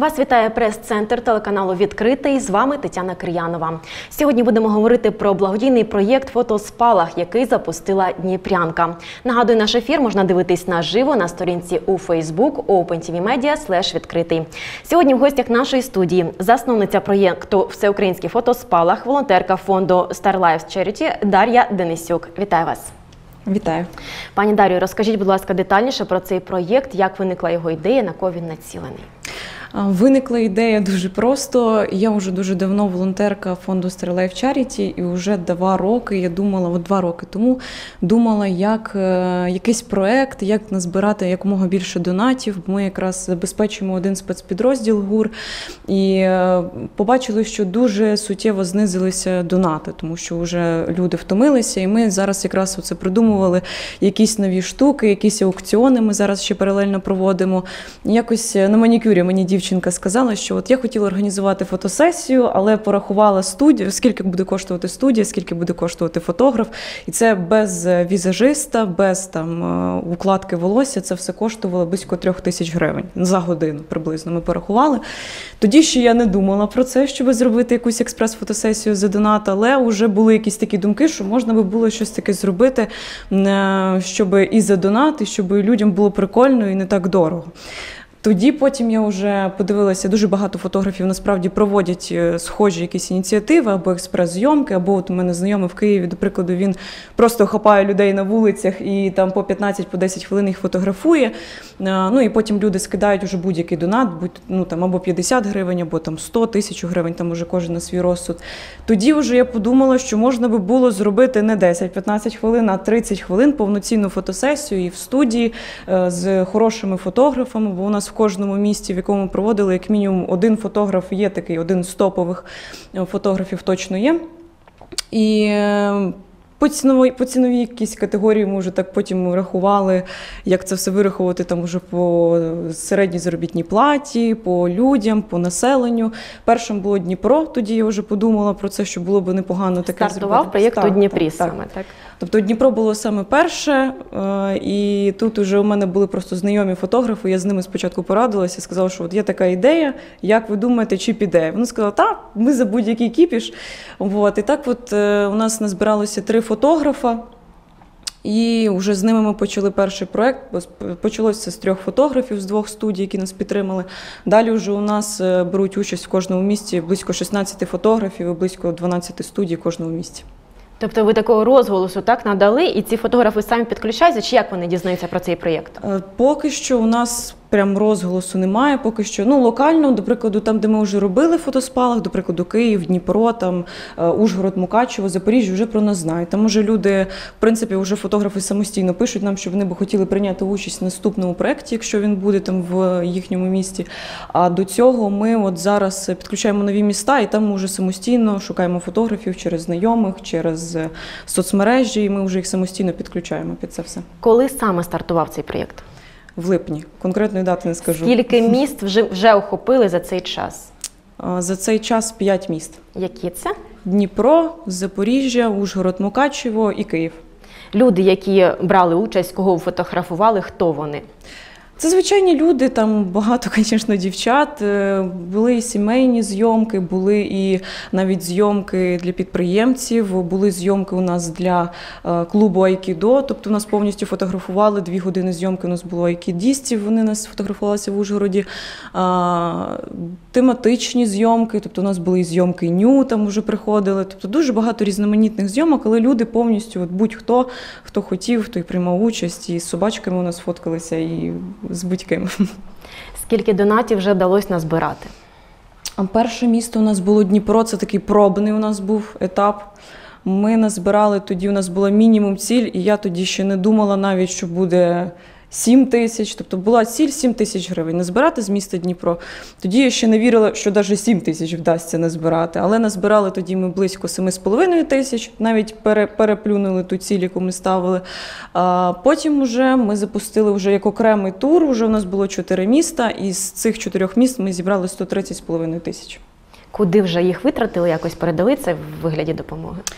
Вас вітає прес-центр телеканалу «Відкритий». З вами Тетяна Кир'янова. Сьогодні будемо говорити про благодійний проєкт «Фотоспалах», який запустила дніпрянка. Нагадую, наш ефір можна дивитись наживо на сторінці у Facebook opentvmedia/відкритий. Сьогодні в гостях нашої студії засновниця проєкту «Всеукраїнський фотоспалах», волонтерка фонду Star Lives Charity Дар'я Денисюк. Вітаю вас. Вітаю. Пані Дар'ю, розкажіть, будь ласка, детальніше про цей проєкт, як виникла його ідея, на кого він націлений? Виникла ідея дуже просто. Я вже дуже давно волонтерка фонду Star Lives Charity, і вже 2 роки я думала, 2 роки тому думала, як якийсь проект, як назбирати якомога більше донатів. Ми якраз забезпечуємо один спецпідрозділ ГУР і побачили, що дуже суттєво знизилися донати, тому що вже люди втомилися, і ми зараз якраз оце придумували якісь нові штуки, якісь аукціони ми зараз ще паралельно проводимо. Якось на манікюрі мені дівчинка сказала, що от я хотіла організувати фотосесію, але порахувала студію, скільки буде коштувати студія, скільки буде коштувати фотограф. І це без візажиста, без укладки волосся, це все коштувало близько 3000 гривень за годину приблизно ми порахували. Тоді ще я не думала про це, щоб зробити якусь експрес-фотосесію за донат, але вже були якісь такі думки, що можна би було щось таке зробити, щоб і за донат, і щоб людям було прикольно і не так дорого. Тоді потім я вже подивилася, дуже багато фотографів насправді проводять схожі якісь ініціативи, або експрес-зйомки, або от у мене знайомий в Києві, до прикладу, він просто хапає людей на вулицях і там по 15-10 хвилин їх фотографує. Ну і потім люди скидають вже будь-який донат, або 50 гривень, або 100 тисяч гривень, там уже кожен на свій розсуд. Тоді вже я подумала, що можна би було зробити не 10-15 хвилин, а 30 хвилин повноцінну фотосесію і в студії з хорошими фотографами, бо у нас в кожному місті, в якому проводили, як мінімум, один фотограф є такий, один з топових фотографів точно є. І по ціновій якійсь категорії ми вже так потім рахували, як це все вирахувати там уже по середній заробітній платі, по людям, по населенню. Першим було Дніпро, тоді я вже подумала про це, що було б непогано таке зробити. Стартував проєкт у Дніпрі саме, так? Тобто Дніпро було саме перше, і тут вже у мене були просто знайомі фотографи, я з ними спочатку порадилася, сказала, що от є така ідея, як ви думаєте, чи піде? Вони сказали, так, ми за будь-який кіпіш. І так от у нас назбиралося 3 фотографа, і вже з ними ми почали перший проєкт. Почалося з 3 фотографів, з 2 студій, які нас підтримали. Далі вже у нас беруть участь в кожному місті близько 16 фотографів і близько 12 студій в кожному місті. Тобто ви такого розголосу так надали, і ці фотографи самі підключаються, чи як вони дізнаються про цей проєкт? Поки що у нас прям розголосу немає, поки що, локально, до прикладу, там, де ми вже робили фотоспалах, до прикладу, Київ, Дніпро, там, Ужгород, Мукачево, Запоріжжя вже про нас знають. Там уже люди, в принципі, вже фотографи самостійно пишуть нам, що вони б хотіли прийняти участь в наступному проєкті, якщо він буде там в їхньому місті. А до цього ми от зараз підключаємо нові міста, і там ми вже самостійно шукаємо фотографів через знайомих, через соцмережі, і ми вже їх самостійно підключаємо під це все. Коли саме стартував цей проєкт? В липні. Конкретної дати не скажу. Скільки міст вже охопили за цей час? За цей час 5 міст. Які це? Дніпро, Запоріжжя, Ужгород, Мукачево і Київ. Люди, які брали участь, кого ви фотографували, хто вони? Це звичайні люди, там багато, звісно, дівчат. Були і сімейні зйомки, були і навіть зйомки для підприємців, були зйомки у нас для клубу айкідо, тобто у нас повністю фотографували, 2 години зйомки у нас було айкідістів, вони нас фотографувалися в Ужгороді. Тематичні зйомки, тобто у нас були і зйомки ню, там вже приходили, тобто дуже багато різноманітних зйомок, але люди повністю, будь-хто, хто хотів, хто й приймав участь, і з собачками у нас фоткалися, і з будь-ким. Скільки донатів вже вдалося назбирати? Перше місто у нас було Дніпро, це такий пробний у нас був етап. Ми назбирали, тоді у нас була мінімум ціль, і я тоді ще не думала навіть, що буде 7 тисяч, тобто була ціль 7 тисяч гривень назбирати з міста Дніпро. Тоді я ще не вірила, що навіть 7 тисяч вдасться назбирати, але назбирали тоді ми близько 7,5 тисяч, навіть переплюнули ту ціль, яку ми ставили. Потім вже ми запустили вже як окремий тур, вже у нас було 4 міста, і з цих 4 міст ми зібрали 130,5 тисяч. Куди вже їх витратили, якось передали це в вигляді допомоги?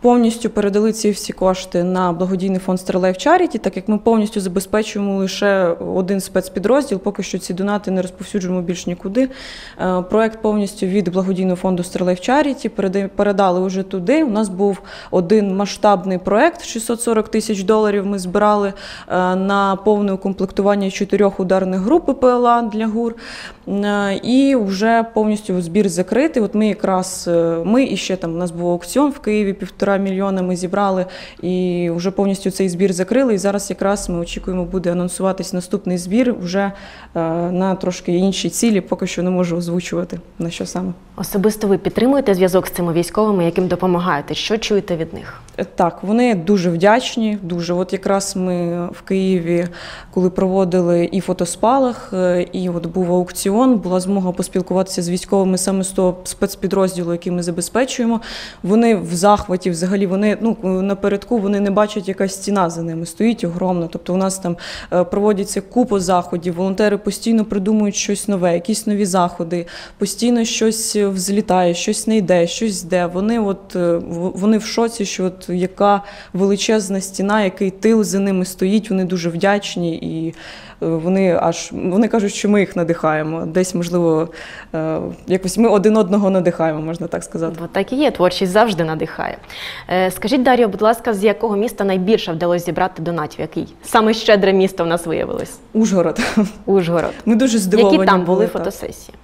повністю передали ці всі кошти на благодійний фонд Star Life Charity, так як ми повністю забезпечуємо лише один спецпідрозділ, поки що ці донати не розповсюджуємо більш нікуди. Проект повністю від благодійного фонду Star Life Charity передали вже туди. У нас був один масштабний проект, $640 тисяч ми збирали на повне укомплектування 4 ударних груп ППЛА для ГУР. І вже повністю збір закритий. От ми і ще там у нас був аукціон в Києві, 1,5 мільйона ми зібрали і вже повністю цей збір закрили. І зараз якраз ми очікуємо, буде анонсуватись наступний збір вже на трошки інші цілі, поки що не можу озвучувати, на що саме. Особисто ви підтримуєте зв'язок з цими військовими, яким допомагаєте? Що чуєте від них? Так, вони дуже вдячні, дуже. От якраз ми в Києві, коли проводили і фотоспалах, і от був аукціон, була змога поспілкуватися з військовими саме з того спецпідрозділу, який ми забезпечуємо. Вони в захваті, взагалі, вони напередку, вони не бачать, яка стіна за ними стоїть огромна. Тобто у нас там проводяться купа заходів, волонтери постійно придумують щось нове, якісь нові заходи, постійно щось взлітає, щось не йде, щось йде. Вони в шоці, що от яка величезна стіна, який тил за ними стоїть, вони дуже вдячні і вони кажуть, що ми їх надихаємо. Десь, можливо, якось ми один одного надихаємо, можна так сказати. Бо так і є, творчість завжди надихає. Скажіть, Дар'я, будь ласка, з якого міста найбільше вдалося зібрати донатів? Який? Саме щедре місто в нас виявилось? Ужгород. Ужгород. Ми дуже здивовані. Які там були так. фотосесії?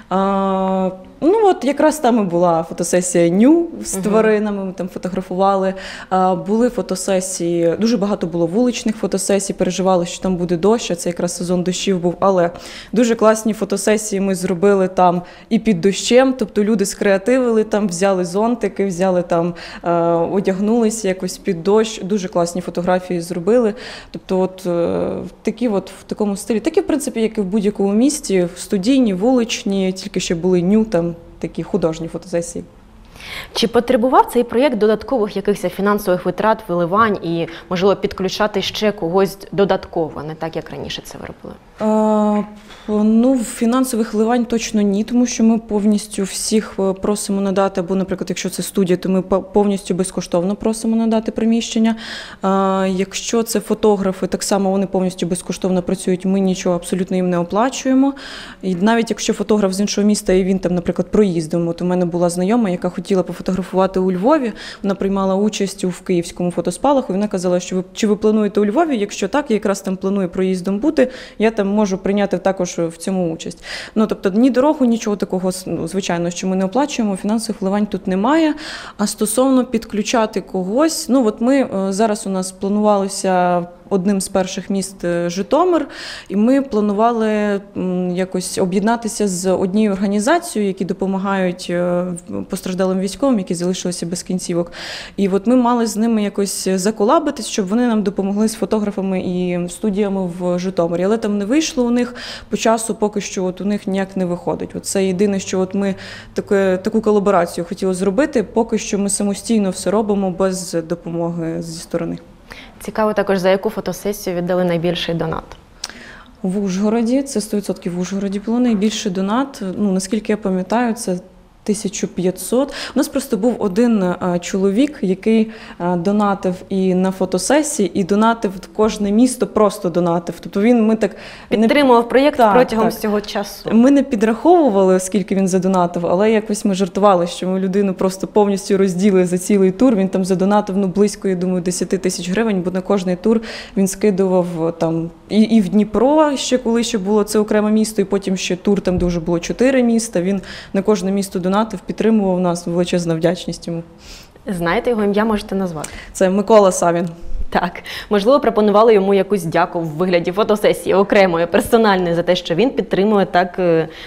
От якраз там і була фотосесія «Ню» з тваринами, ми там фотографували. Були фотосесії, дуже багато було вуличних фотосесій, переживали, що там буде дощ, а це якраз сезон дощів був, але дуже класні фотосесії ми зробили там і під дощем, тобто люди скреативили там, взяли зонтики, взяли там, одягнулися якось під дощ, дуже класні фотографії зробили. Тобто такі в такому стилі, такі в принципі, як і в будь-якому місті, студійні, вуличні, тільки ще були «Ню», там такі художні фотосесії. Чи потребував цей проєкт додаткових якихось фінансових витрат, виливань і, можливо, підключати ще когось додатково, не так, як раніше це ви робили? Фінансових вливань точно ні, тому що ми повністю всіх просимо надати, або, наприклад, якщо це студія, то ми повністю безкоштовно просимо надати приміщення. Якщо це фотографи, так само вони повністю безкоштовно працюють, ми нічого абсолютно їм не оплачуємо. І навіть якщо фотограф з іншого міста, і він там, наприклад, проїздом, от у мене була знайома, яка хотіла пофотографувати у Львові, вона приймала участь у київському фотоспалаху, і вона казала, що чи ви плануєте у Львові, якщо так, я якраз там планую проїздом бути, я там можу прийняти також в цьому участь. Тобто ні дорогу, нічого такого, звичайно, що ми не оплачуємо, фінансових вливань тут немає. А стосовно підключати когось, ми зараз у нас планувалося одним з перших міст Житомир, і ми планували якось об'єднатися з однією організацією, які допомагають постраждалим військовим, які залишилися без кінцівок. І ми мали з ними якось заколабитись, щоб вони нам допомогли з фотографами і студіями в Житомирі. Але там не вийшло у них по часу, поки що у них ніяк не виходить. Це єдине, що ми таку колаборацію хотіли зробити, поки що ми самостійно все робимо без допомоги зі сторони. Цікаво також, за яку фотосесію віддали найбільший донат? В Ужгороді, це 100% в Ужгороді було найбільший донат. Наскільки я пам'ятаю, це 1500. У нас просто був один чоловік, який донатив і на фотосесії, і донатив кожне місто, просто донатив. Тобто ми так підтримував проєкт протягом всього часу. Ми не підраховували, скільки він задонатив, але якось ми жартували, що ми людину просто повністю розділили за цілий тур. Він там задонатив близько, я думаю, 10 тисяч гривень, бо на кожний тур він скидував там і в Дніпро, ще коли ще було це окреме місто, і потім ще тур, там дуже було 4 міста. Він на кожне місто донатив, підтримував нас, величезна вдячність йому. Знаєте його ім'я, можете назвати? Це Микола Савін. Так. Можливо, пропонували йому якусь дяку в вигляді фотосесії окремої, персональної, за те, що він підтримує так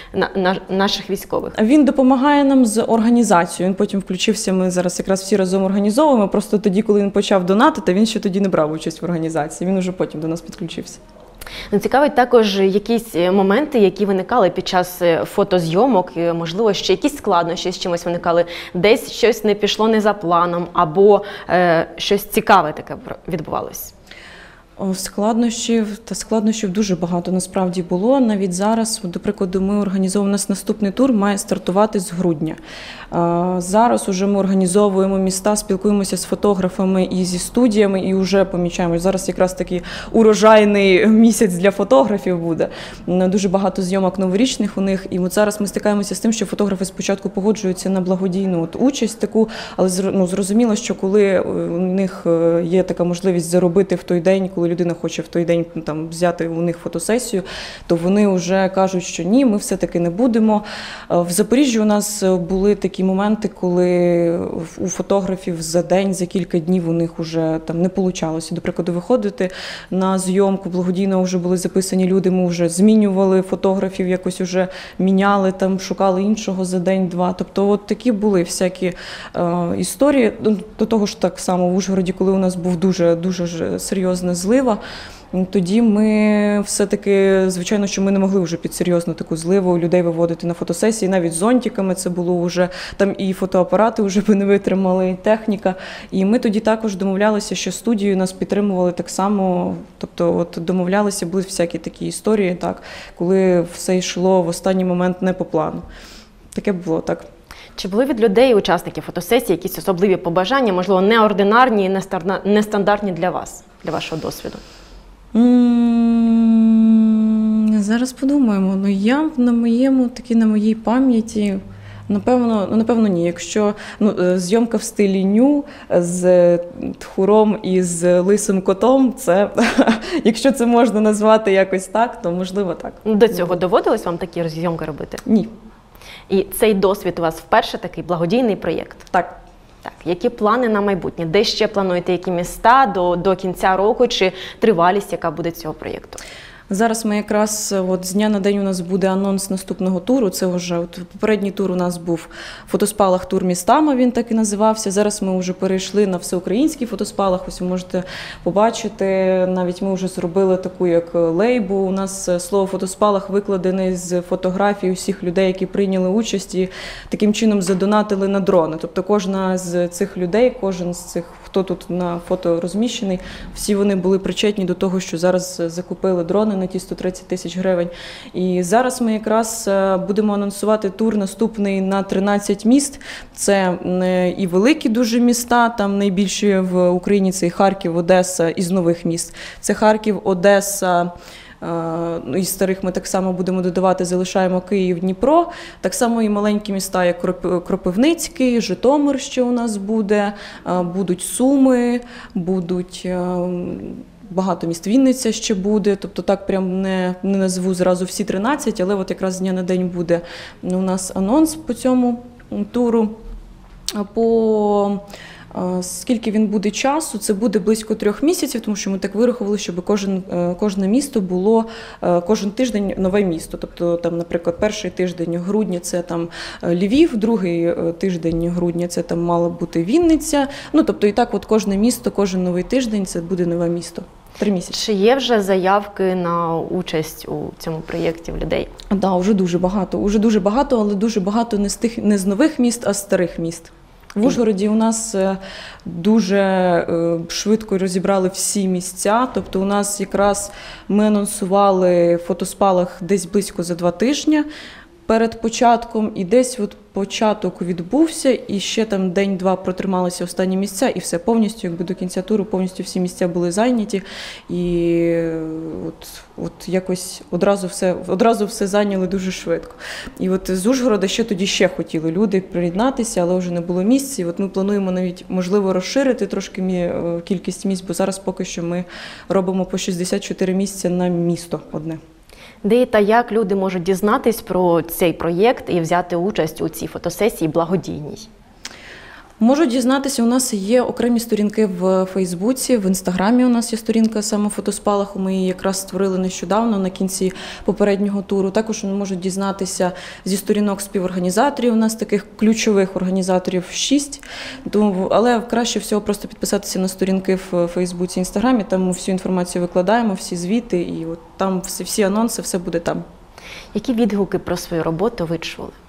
наших військових. Він допомагає нам з організацією. Він потім включився, ми зараз якраз всі разом організовуємо. Просто тоді, коли він почав донатити, він ще тоді не брав участь в організації. Він уже потім до нас підключився. Цікавить також якісь моменти, які виникали під час фотозйомок, можливо, ще якісь складнощі з чимось виникали, десь щось не пішло не за планом, або щось цікаве таке відбувалось. Складнощів дуже багато насправді було. Навіть зараз, до прикладу, ми організовуємо, у нас наступний тур має стартувати з грудня. Зараз уже ми організовуємо міста, спілкуємося з фотографами і зі студіями, і вже помічаємо. Зараз якраз такий урожайний місяць для фотографів буде. Дуже багато зйомок новорічних у них. І от зараз ми стикаємося з тим, що фотографи спочатку погоджуються на благодійну участь таку, але зрозуміло, що коли у них є така можливість заробити в той день, коли людина хоче в той день там взяти у них фотосесію, то вони вже кажуть, що ні, ми все-таки не будемо. В Запоріжжі у нас були такі моменти, коли у фотографів за день, за кілька днів у них вже там не вийшло. До прикладу, виходити на зйомку благодійно, вже були записані люди, ми вже змінювали фотографів, якось вже міняли, там шукали іншого за день-два. Тобто от такі були всякі історії. До того ж так само в Ужгороді, коли у нас був дуже серйозна злива, тоді ми все-таки, звичайно, що ми не могли вже під серйозну таку зливу людей виводити на фотосесії, навіть з зонтиками це було вже, там і фотоапарати вже би не витримали, і техніка. І ми тоді також домовлялися, що студію нас підтримували так само, тобто от домовлялися, були всякі такі історії, так, коли все йшло в останній момент не по плану. Таке було, так. Чи були від людей, учасників фотосесії, якісь особливі побажання, можливо, неординарні і нестандартні для вас, для вашого досвіду? Зараз подумаємо. Ну, я на моїй пам'яті, напевно, ні. Якщо зйомка в стилі ню з тхуром і з лисим котом, це, якщо це можна назвати якось так, то можливо так. До цього доводилось вам такі зйомки робити? Ні. І цей досвід у вас вперше такий благодійний проєкт? Так. Так, які плани на майбутнє? Де ще плануєте, які міста до кінця року, чи тривалість, яка буде цього проєкту? Зараз ми якраз от з дня на день у нас буде анонс наступного туру. Це вже попередній тур у нас був фотоспалах тур містами, він так і називався. Зараз ми вже перейшли на всеукраїнський фотоспалах. Ось ви можете побачити, навіть ми вже зробили таку як лейбу. У нас слово фотоспалах викладене з фотографій усіх людей, які прийняли участь і таким чином задонатили на дрони. Тобто кожна з цих людей, кожен з цих, хто тут на фото розміщений, всі вони були причетні до того, що зараз закупили дрони на ті 130 тисяч гривень. І зараз ми якраз будемо анонсувати тур наступний на 13 міст. Це і великі дуже міста, там найбільші в Україні це і Харків, Одеса, із нових міст. Це Харків, Одеса, із старих ми так само будемо додавати, залишаємо Київ, Дніпро. Так само і маленькі міста, як Кропивницький, Житомир ще у нас буде, будуть Суми, будуть багато міст, Вінниця ще буде, тобто так прям не назву зразу всі 13, але от якраз з дня на день буде у нас анонс по цьому туру. Скільки він буде часу? Це буде близько 3 місяців, тому що ми так вирахували, щоб кожне місто було кожен тиждень нове місто. Тобто, там, наприклад, перший тиждень грудня це там Львів, другий тиждень грудня це там мала бути Вінниця. Ну, тобто, і так от кожне місто, кожен новий тиждень це буде нове місто. 3 місяці. Чи є вже заявки на участь у цьому проєкті в людей? Так, вже дуже багато, але дуже багато не з нових міст, а з старих міст. В Ужгороді у нас дуже швидко розібрали всі місця, тобто у нас якраз ми анонсували фотоспалах десь близько за 2 тижні перед початком, і десь от початок відбувся, і ще там день-два протрималися останні місця, і все повністю, якби до кінця туру, повністю всі місця були зайняті, і от якось одразу все зайняли дуже швидко. І от з Ужгорода тоді ще хотіли люди приєднатися, але вже не було місць, і от ми плануємо навіть, можливо, розширити трошки кількість місць, бо зараз поки що ми робимо по 64 місця на місто одне. Де та як люди можуть дізнатись про цей проєкт і взяти участь у цій фотосесії благодійній? Можуть дізнатися, у нас є окремі сторінки в Фейсбуці, в Інстаграмі у нас є сторінка саме фотоспалаху, ми її якраз створили нещодавно на кінці попереднього туру. Також вони можуть дізнатися зі сторінок співорганізаторів, у нас таких ключових організаторів 6, але краще всього просто підписатися на сторінки в Фейсбуці, Інстаграмі, там ми всю інформацію викладаємо, всі звіти, і от там всі анонси, все буде там. Які відгуки про свою роботу ви чули?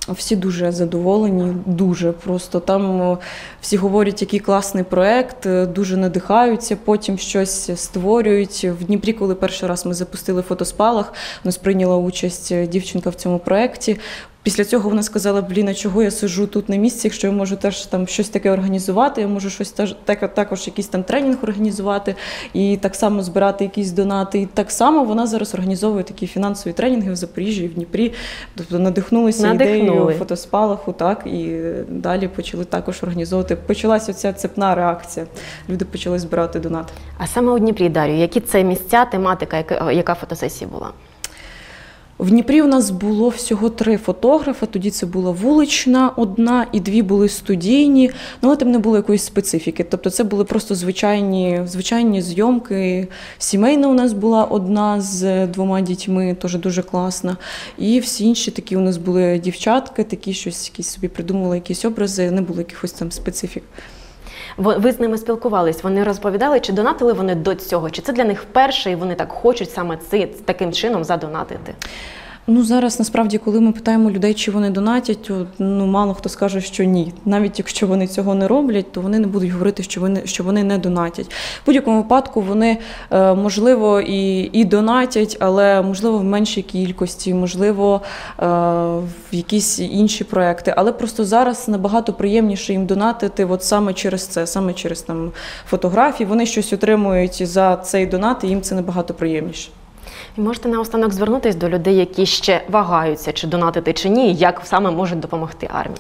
Всі дуже задоволені, дуже просто. Там всі говорять, який класний проєкт, дуже надихаються, потім щось створюють. В Дніпрі, коли перший раз ми запустили фотоспалах, у нас прийняла участь дівчинка в цьому проєкті. Після цього вона сказала, блін, а чого я сиджу тут на місці, якщо я можу теж там щось таке організувати, я можу щось також якийсь там тренінг організувати і так само збирати якісь донати. І так само вона зараз організовує такі фінансові тренінги в Запоріжжі і в Дніпрі. Тобто надихнулися ідеєю фотоспалаху, так, і далі почали також організовувати. Почалася ця цепна реакція. Люди почали збирати донати. А саме у Дніпрі, Дар'ю, які це місця, тематика, яка фотосесія була? В Дніпрі у нас було всього 3 фотографа, тоді це була вулична одна і 2 були студійні, але там не було якоїсь специфіки. Тобто це були просто звичайні зйомки. Сімейна у нас була одна з 2 дітьми, теж дуже класна. І всі інші такі у нас були дівчатки, такі щось якісь собі придумували якісь образи, не було якихось там специфік. Ви з ними спілкувались, вони розповідали, чи донатили вони до цього, чи це для них вперше і вони так хочуть саме таким чином задонатити? Ну, зараз, насправді, коли ми питаємо людей, чи вони донатять, то мало хто скаже, що ні. Навіть якщо вони цього не роблять, то вони не будуть говорити, що вони не донатять. В будь-якому випадку вони, можливо, і донатять, але, можливо, в меншій кількості, можливо, в якісь інші проекти. Але просто зараз набагато приємніше їм донатити от саме через це, саме через там, фотографії. Вони щось отримують за цей донат, і їм це набагато приємніше. І можете наостанок звернутися до людей, які ще вагаються, чи донатити, чи ні, як саме можуть допомогти армії?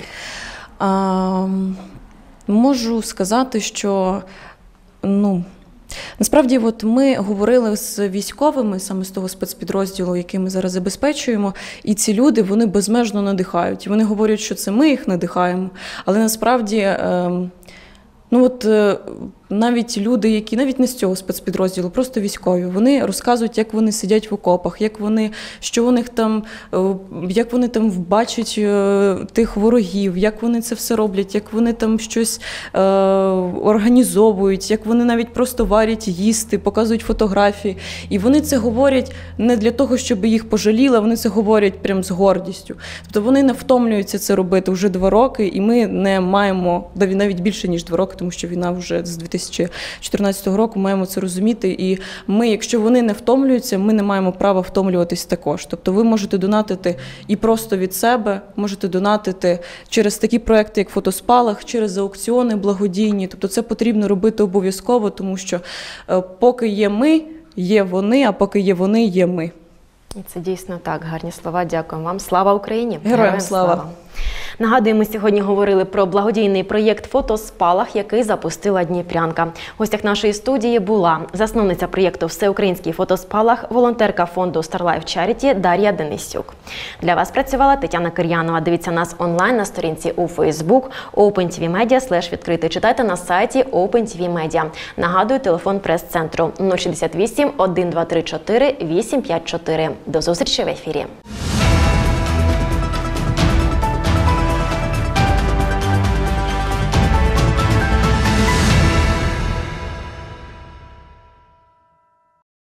Можу сказати, що насправді от ми говорили з військовими, саме з того спецпідрозділу, який ми зараз забезпечуємо, і ці люди, вони безмежно надихають. Вони говорять, що це ми їх надихаємо, але насправді навіть люди, які навіть не з цього спецпідрозділу, просто військові, вони розказують, як вони сидять в окопах, як вони там бачать тих ворогів, як вони це все роблять, як вони там щось організовують, як вони навіть просто варять їсти, показують фотографії. І вони це говорять не для того, щоб їх пожаліли, вони це говорять прям з гордістю. Тобто вони не втомлюються це робити вже 2 роки, і ми не маємо, навіть більше, ніж 2 роки, тому що війна вже з 2014 року, маємо це розуміти. І ми, якщо вони не втомлюються, ми не маємо права втомлюватись також. Тобто ви можете донатити і просто від себе, можете донатити через такі проекти, як фотоспалах, через аукціони благодійні. Тобто це потрібно робити обов'язково, тому що поки є ми, є вони, а поки є вони, є ми. Це дійсно так, гарні слова. Дякую вам. Слава Україні! Героям слава! Нагадую, ми сьогодні говорили про благодійний проєкт «Фотоспалах», який запустила дніпрянка. В гостях нашої студії була засновниця проєкту «Всеукраїнський фотоспалах», волонтерка фонду StarLife Charity Дар'я Денисюк. Для вас працювала Тетяна Кир'янова. Дивіться нас онлайн на сторінці у Facebook opentvmedia/відкритий. Читайте на сайті OpenTV Media. Нагадую, телефон прес-центру 068 1234 854. До зустрічі в ефірі.